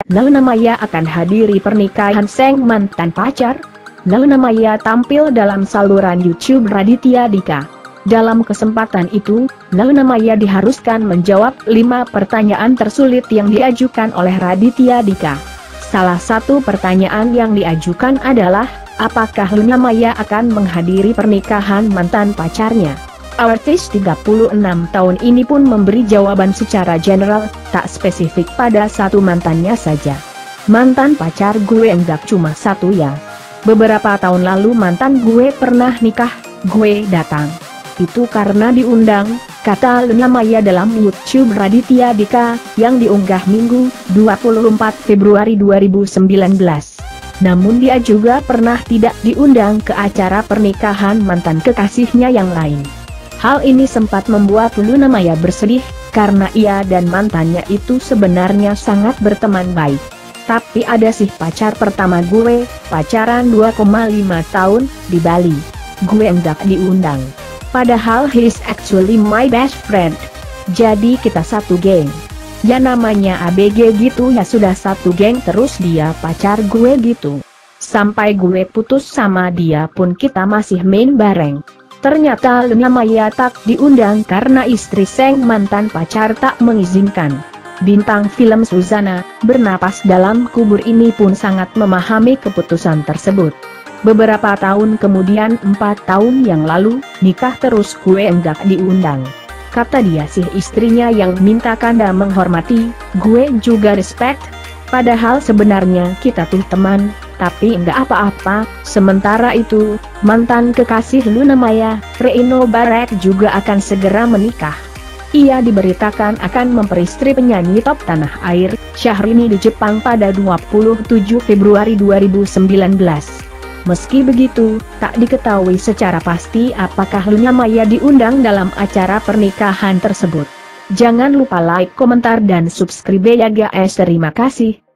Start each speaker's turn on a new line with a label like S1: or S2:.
S1: Luna Maya akan hadiri pernikahan sang mantan pacar? Luna Maya tampil dalam saluran YouTube Raditya Dika. Dalam kesempatan itu, Luna Maya diharuskan menjawab 5 pertanyaan tersulit yang diajukan oleh Raditya Dika. Salah satu pertanyaan yang diajukan adalah, apakah Luna Maya akan menghadiri pernikahan mantan pacarnya? Artis 36 tahun ini pun memberi jawaban secara general, tak spesifik pada satu mantannya saja. Mantan pacar gue enggak cuma satu ya. Beberapa tahun lalu mantan gue pernah nikah, gue datang. Itu karena diundang, kata Luna Maya dalam YouTube Raditya Dika, yang diunggah Minggu, 24 Februari 2019. Namun dia juga pernah tidak diundang ke acara pernikahan mantan kekasihnya yang lain. Hal ini sempat membuat Luna Maya bersedih, karena ia dan mantannya itu sebenarnya sangat berteman baik. Tapi ada sih pacar pertama gue, pacaran 2,5 tahun, di Bali. Gue enggak diundang. Padahal he's actually my best friend. Jadi kita satu geng. Ya namanya ABG gitu ya, sudah satu geng terus dia pacar gue gitu. Sampai gue putus sama dia pun kita masih main bareng. Ternyata Luna Maya tak diundang karena istri sang mantan pacar tak mengizinkan. Bintang film Suzana, bernapas dalam kubur ini pun sangat memahami keputusan tersebut. Beberapa tahun kemudian, 4 tahun yang lalu, nikah terus gue enggak diundang. Kata dia sih istrinya yang minta kanda menghormati, gue juga respect. Padahal sebenarnya kita tuh teman, tapi enggak apa-apa. Sementara itu, mantan kekasih Luna Maya, Reino Barek juga akan segera menikah. Ia diberitakan akan memperistri penyanyi top tanah air, Syahrini di Jepang pada 27 Februari 2019. Meski begitu, tak diketahui secara pasti apakah Luna Maya diundang dalam acara pernikahan tersebut. Jangan lupa like, komentar dan subscribe ya guys. Terima kasih.